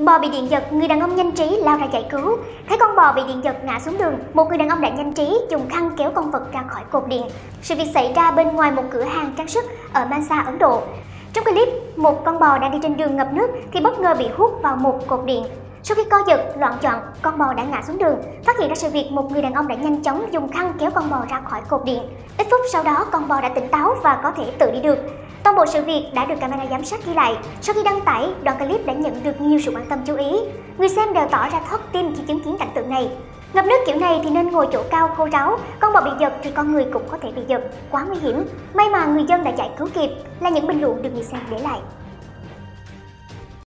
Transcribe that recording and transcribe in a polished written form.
Bò bị điện giật, người đàn ông nhanh trí lao ra giải cứu. Thấy con bò bị điện giật ngã xuống đường, một người đàn ông đã nhanh trí dùng khăn kéo con vật ra khỏi cột điện. Sự việc xảy ra bên ngoài một cửa hàng trang sức ở Mansa, Ấn Độ. Trong clip, một con bò đang đi trên đường ngập nước thì bất ngờ bị hút vào một cột điện. Sau khi co giật, loạng choạng, con bò đã ngã xuống đường. Phát hiện ra sự việc, một người đàn ông đã nhanh chóng dùng khăn kéo con bò ra khỏi cột điện. Ít phút sau đó, con bò đã tỉnh táo và có thể tự đi được. Toàn bộ sự việc đã được camera giám sát ghi lại. Sau khi đăng tải, đoạn clip đã nhận được nhiều sự quan tâm chú ý. Người xem đều tỏ ra thót tim khi chứng kiến cảnh tượng này. Ngập nước kiểu này thì nên ngồi chỗ cao khô ráo, con bò bị giật thì con người cũng có thể bị giật, quá nguy hiểm. May mà người dân đã giải cứu kịp, là những bình luận được người xem để lại.